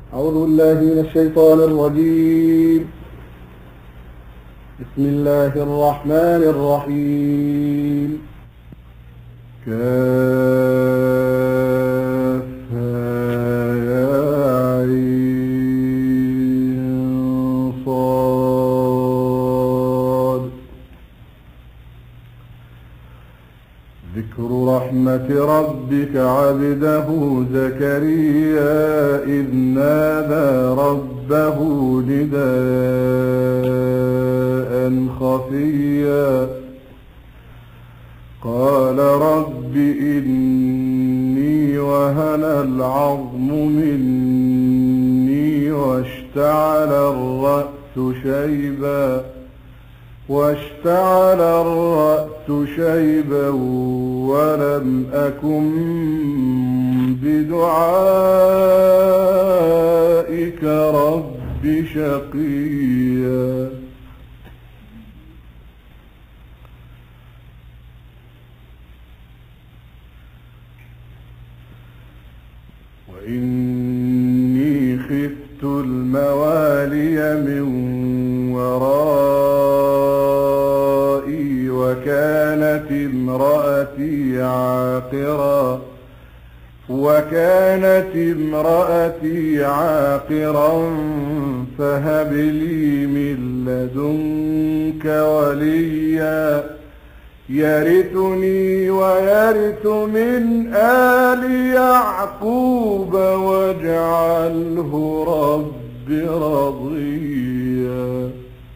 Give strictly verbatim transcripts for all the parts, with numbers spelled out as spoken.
أعوذ بالله من الشيطان الرجيم. بسم الله الرحمن الرحيم. كافها يا عين صاد. ذكر رحمة ربك عبده زكريا إذ نادى ربه نداء خفيا قال رب إني وهن العظم مني واشتعل الرأس شيبا واشتعل الرأس شيبا ولم أكن بدعائك رب شقيا. وإني خفت الموالي من ورائي وكانت امرأتي عاقرا وكانت امرأتي عاقرا فهب لي من لدنك وليا يرثني ويرث من آل يعقوب واجعله رب رضيا.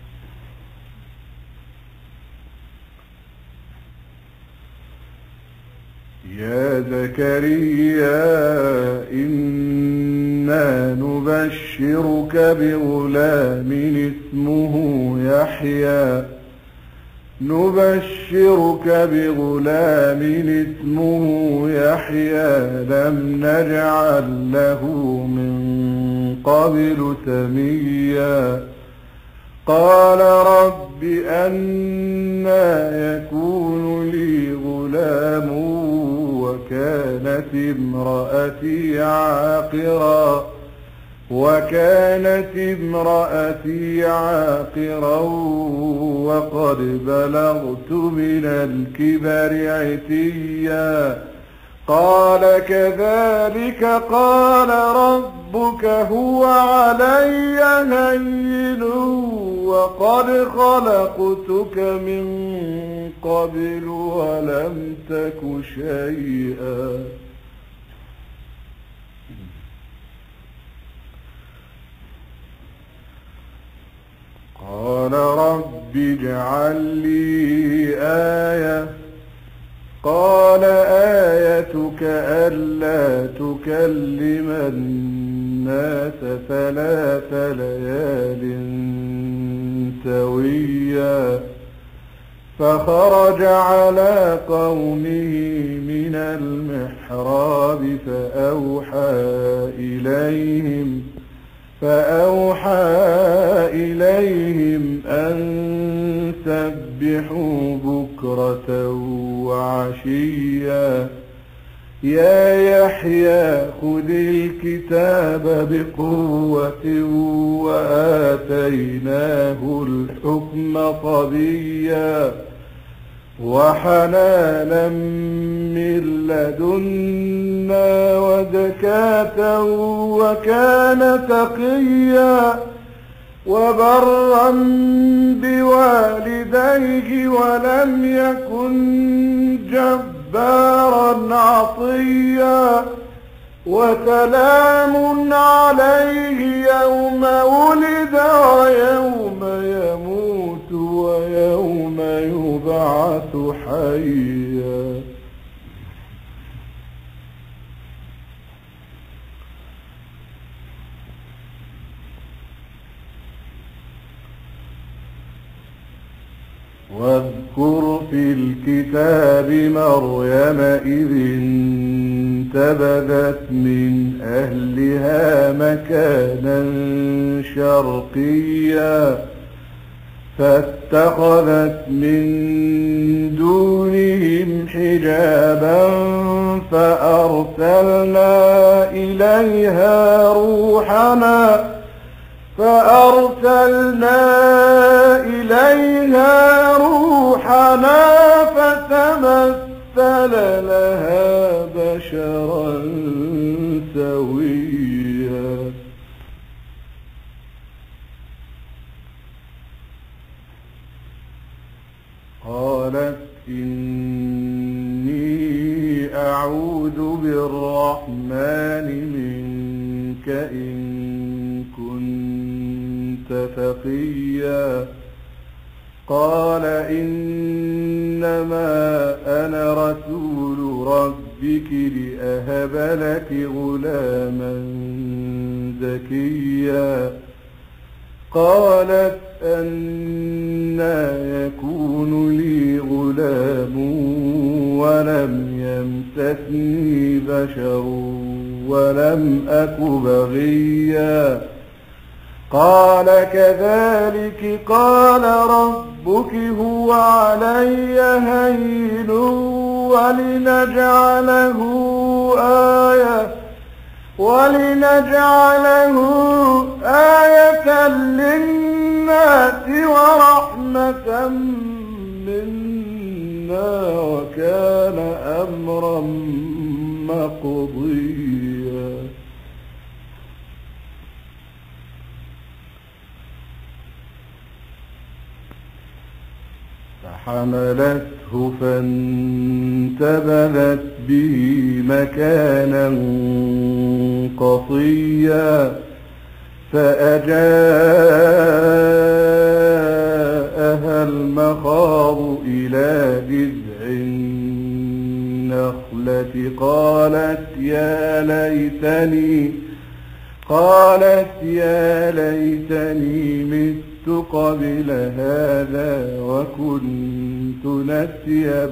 يا زكريا إنا نبشرك بغلام اسمه يحيى نبشرك بغلام اسمه يحيى لم نجعل له من قبل سميا. قال رب أنى يكون لي غلام وكانت امرأتي عاقرا وكانت امرأتي عاقرا وقد بلغت من الكبر عتيا. قال كذلك قال ربك هو علي هين وقد خلقتك من قبل ولم تك شيئا. قال رب اجعل لي آية قال آيتك ألا تكلم الناس ثلاث ليال سويا. فخرج على قومه من المحراب فأوحى إليهم فأوحى إليهم أن سبحوا بكرة وعشيا. يا يحيى خذ الكتاب بقوة وآتيناه الحكم صبيا وحنانا من لدنا وزكاة وكان تقيا وبرا بوالديه ولم يكن جبارا عصيا. وسلام عليه يوم ولد ويوم يموت ويوم يبعث حيا. واذكر في الكتاب مريم إذ انتبذت من أهلها مكانا شرقيا فاتخذت من دونهم حجابا فأرسلنا إليها روحنا روحنا فأرسلنا إليها روحنا فتمثل لها بشرا سويا قالت إني أعوذ بالرحمن منك إن كنت تقيا قال إنما أنا رسول ربك لأهب لك غلاما زكيا قالت أنى يكون لي غلام ولم يمسسني بشر ولم أك بغيا قال كذلك قال ربك هو علي هين ولنجعله آية ولنجعله آية للناس ورحمة منا وكان أمرا مقضيا فحملته فانتبذت به مكانا قصيا فأجاءها المخاض إلى جذع النخلة قالت يا ليتني قالت يا ليتني مت قبل هذا وكنت نسيا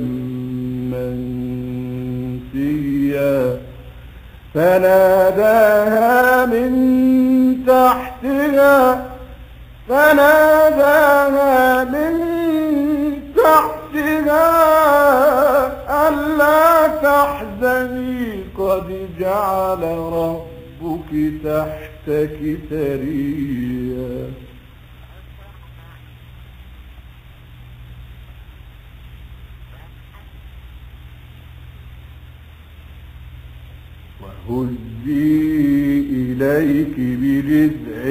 منسيا فناداها من تحتها فناداها من تحتها ألا تحزني قد جعل ربك تحتك سريا هزي إليك بجذع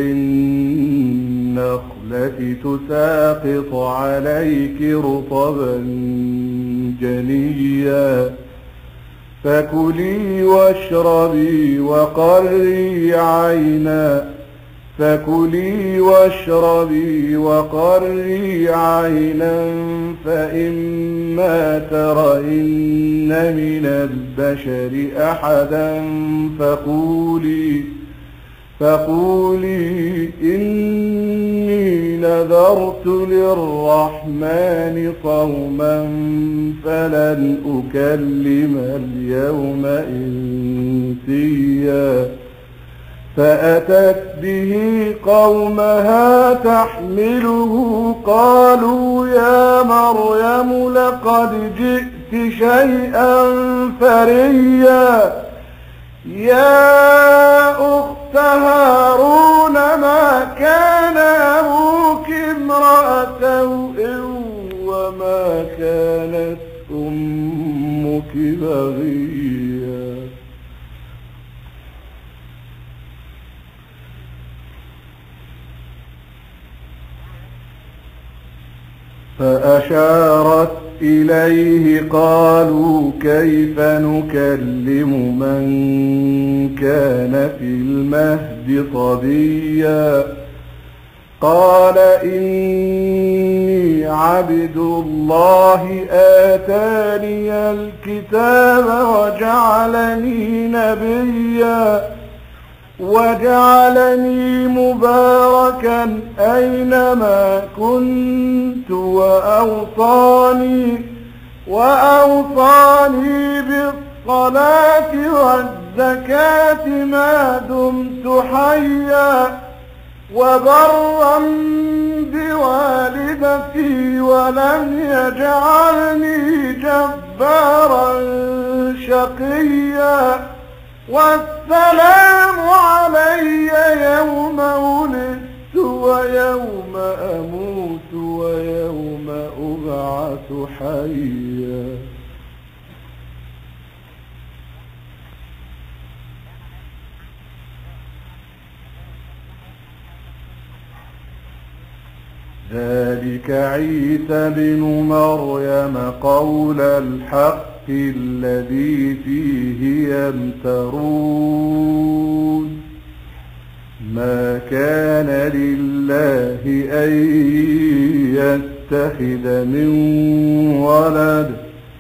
النخلة تساقط عليك رطبا جنيا فكلي واشربي وقري عينا فكلي واشربي وقري عينا فإما ترين من البشر أحدا فقولي فقولي إني نذرت للرحمن صوما فلن أكلم اليوم إنسيا فأتت به قومها تحمله قالوا يا مريم لقد جئت شيئا فريا يا أخت هارون ما كان أبوك امرأ سوء وما كانت أمك بغيا فأشارت إليه قالوا كيف نكلم من كان في المهد صبيا قال إني عبد الله آتاني الكتاب وجعلني نبيا وجعلني مباركا أينما كنت وأوصاني وأوصاني بالصلاة والزكاة ما دمت حيا وبرا بوالدتي ولم يجعلني جبارا شقيا والسلام علي أموت ويوم أبعث حيا. ذلك عيسى بن مريم قول الحق الذي فيه يمترون. ما كان لله أن يتخذ من ولد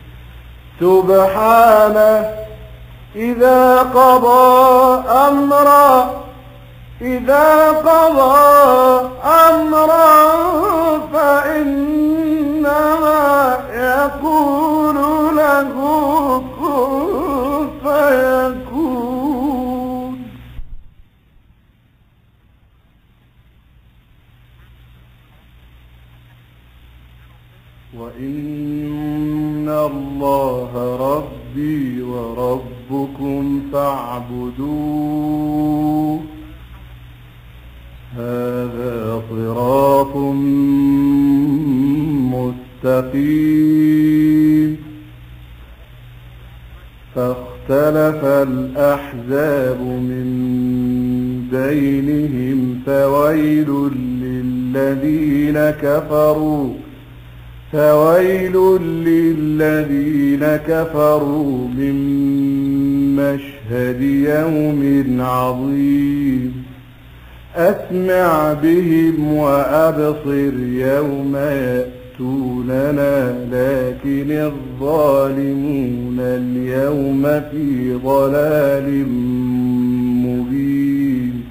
سبحانه إذا قضى أمرا إذا قضى أمرا فإنما يقول له كن فيكون. وإن الله ربي وربكم فاعبدوه هذا صراط مستقيم. فاختلف الأحزاب من بينهم فويل للذين كفروا فويل للذين كفروا من مشهد يوم عظيم. أسمع بهم وأبصر يوم يأتوننا لكن الظالمون اليوم في ضلال مبين.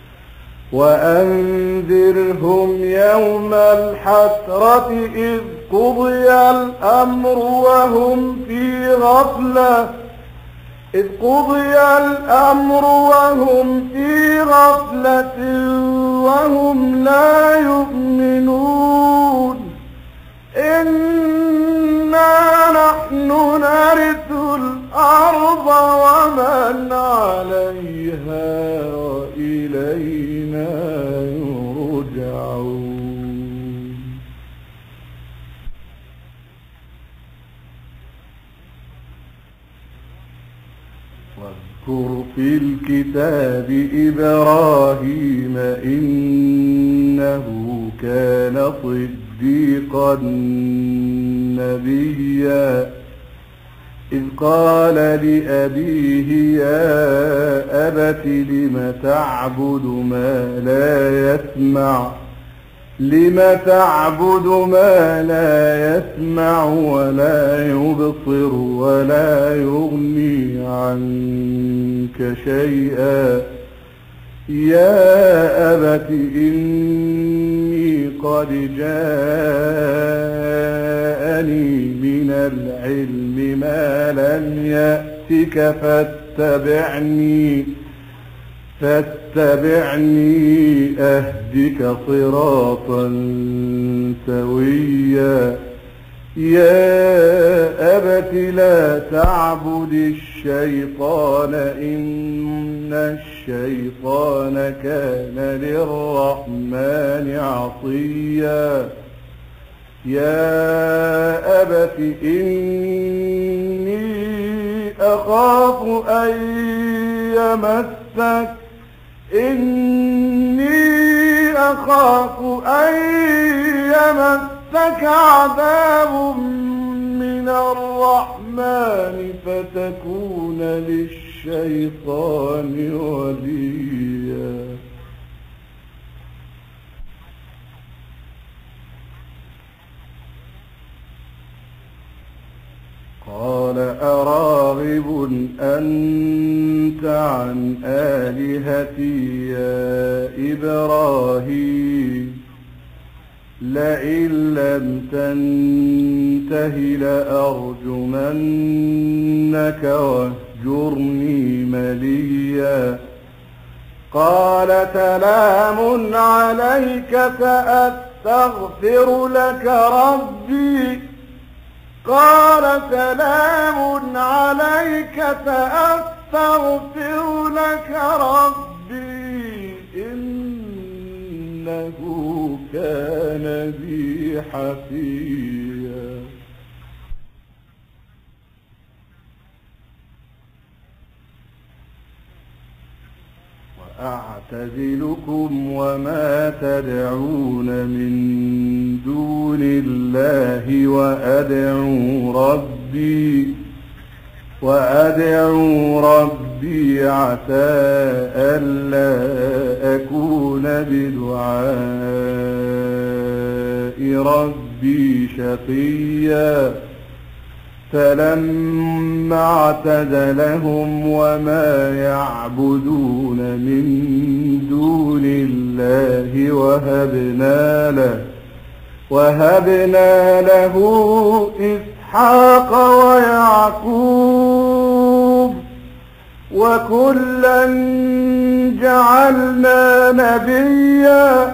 وأنذرهم يوم الحسرة إذ قضي الأمر وهم في غفلة إذ قضي الأمر وهم في غفلة وهم لا يؤمنون. إنا نحن نرث الأرض ومن عليها وإلينا يرجعون. واذكر في الكتاب إبراهيم إنه كان صديقا نبيا إذ قال لأبيه يا أبت لم تعبد ما لا يسمع لم تعبد ما لا يسمع ولا يبصر ولا يغني عنك شيئا يا أبت إني قد جاءني من العلم ما لم يأتك فاتبعني فاتبعني أهدك صراطا سويا يا أبت لا تعبد الشيطان إن الشيطان كان للرحمن عصيا يا أبت إني أخاف أن يمسك إني أخاف أن يمسك عذاب من الرحمن فتكون للشيطان وليا قال أراغب أنت عن آلهتي يا إبراهيم لئن لم تنته لأرجمنك واهجرني مليا قال سلام عليك سأستغفر لك ربي قال سلام عليك سأستغفر لك ربي إنه كان حفيا. وأعتزلكم وما تدعون من دون الله وأدعو ربي وأدعو ربي عسى ألا أكون بدعاء ربي شقيا. فلما اعتزلهم وما يعبدون من دون الله وهبنا له وهبنا له إسحاق ويعقوب وكلا جعلنا نبيا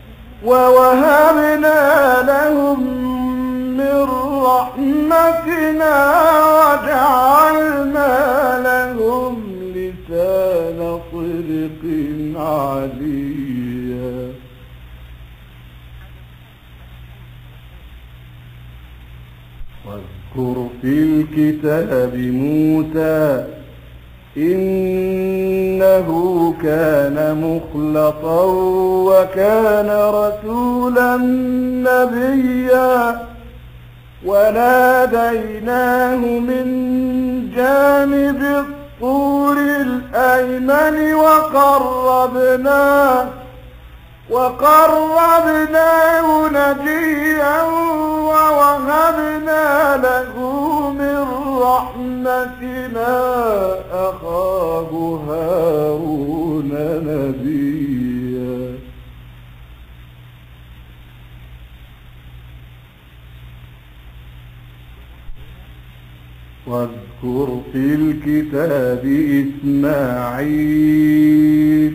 ووهبنا لهم من رحمتنا وجعلنا لهم لسان صدق عليا. واذكر في الكتاب موسى إنه كان مخلصا وكان رسولا نبيا. وناديناه من جانب الطور الأيمن وقربناه وقربناه نجيا ووهبنا له من رحمتنا أخاه هارون نبيا. واذكر في الكتاب إسماعيل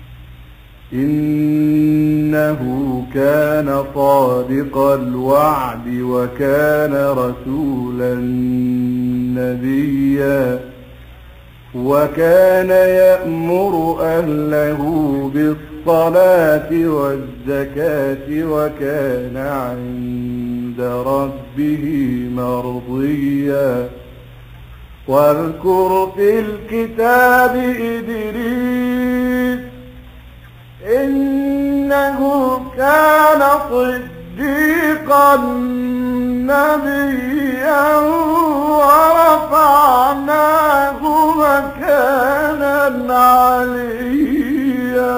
إنه كان صادق الوعد وكان رسولا نبيا. وكان يأمر أهله بالصلاة والزكاة وكان عند ربه مرضيا. واذكر في الكتاب إدريس إنه كان صديقا نبيا ورفعناه مكانا عليا.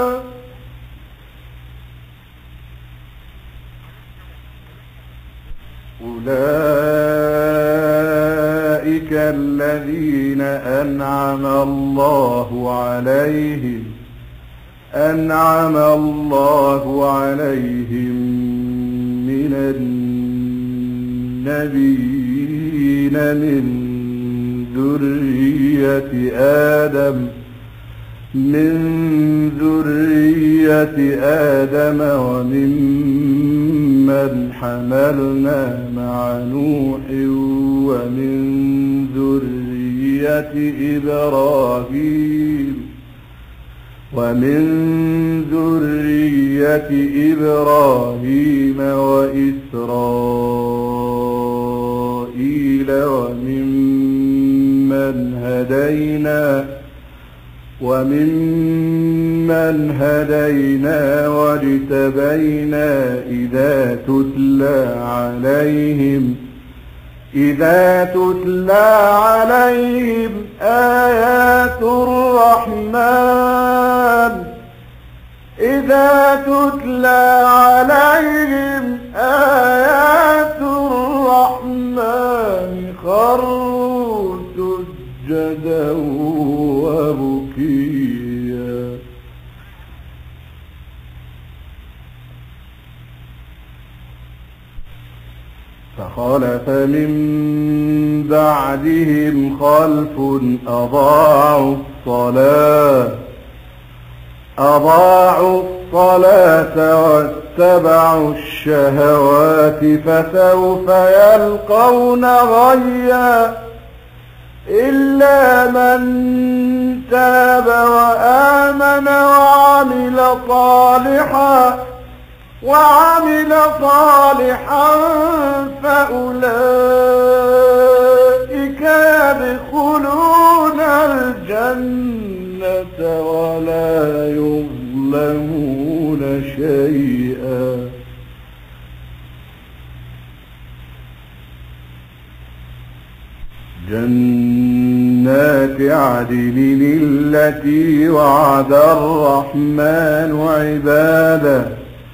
أولئك الذين أنعم الله عليهم أنعم الله عليهم من النبيين من ذرية آدم من ذرية آدم وممن حملنا مع نوح ومن ذرية إبراهيم ومن ذرية إبراهيم وإسرائيل وممن هدينا وممن هدينا واجتبينا إذا تتلى عليهم إذا تتلى عليهم آيات الرحمن إذا تتلى عليهم آيات الرحمن خروا سجدا وبكيا. فخلف من بعدهم خلف أضاعوا الصلاة أضاعوا الصلاة واتبعوا الشهوات فسوف يلقون غيا إلا من تاب وآمن وعمل صالحا وعمل صالحا فأولئك يدخلون الجنة ولا يظلمون شيئا. جنات عدن التي وعد الرحمن عباده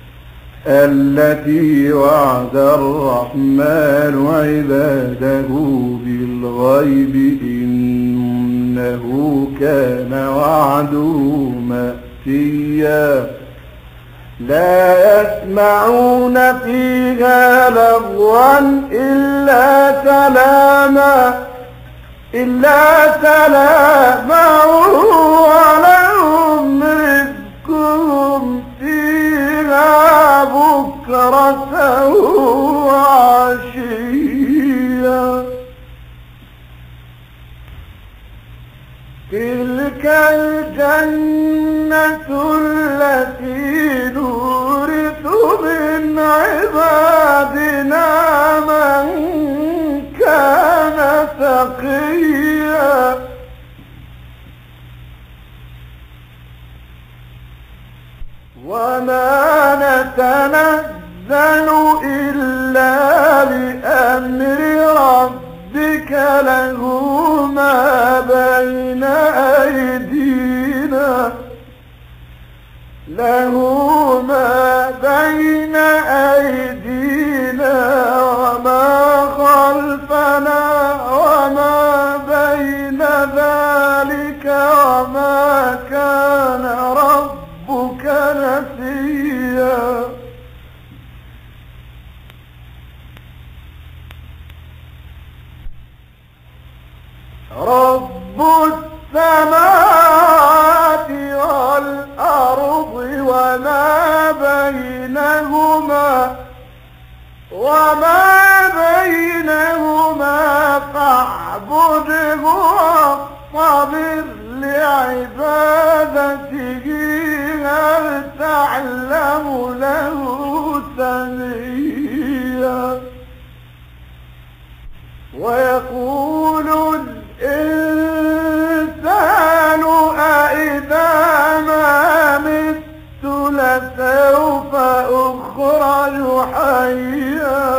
التي وعد الرحمن عباده بالغيب إنه كان وعده مأتيا. لا يسمعون فيها لغوا إلا سلاما إلا سلاما ولهم رزقهم فيها بكرة وعشيا. تلك الجنة التي نورث من عبادنا من كان تقيا. وما نتنزل إلا بأمر ربك له ما بين أيدينا له ما بين أيدينا وما خلفنا وما بين ذلك وما كان ربك نسيا. رب السماوات والأرض وما بينهما وما بينهما فاعبده واصطبر لعبادته هل تعلم له سميا. ويقول الإنسان أإذا ما مت لسوف أخرج حيا.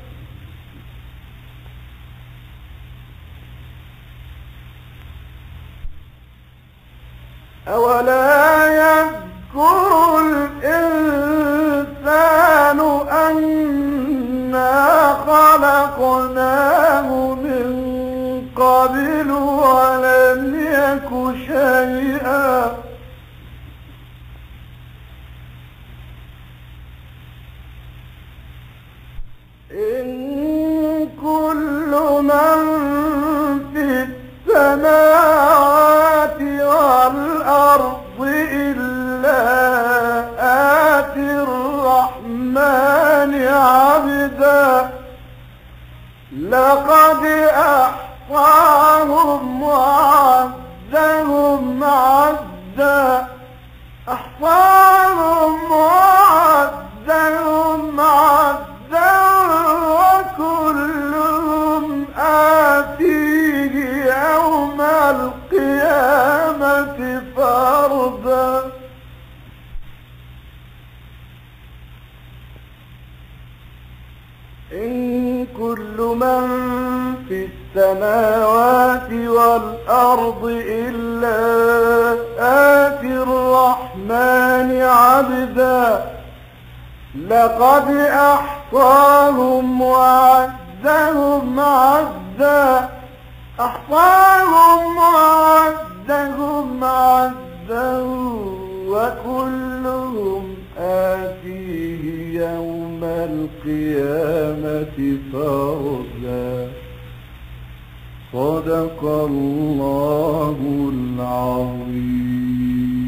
أولا يذكر الإنسان أنا خلقناه من قبل ولم يك شيئا. إن كل من في السماوات والأرض إلا آتي الرحمن عبدا لقد أحصاهم وعدهم عدا أحصاهم وعدهم عدا وكلهم آتيه يوم القيامة فردا. إن كل من في السماوات والأرض إلا آتي الرحمن عبدا لقد أحصاهم وعدهم عدا أحصاهم وعدهم عدا وكلهم آتيه يوم القيامة فردا. صدق الله العظيم.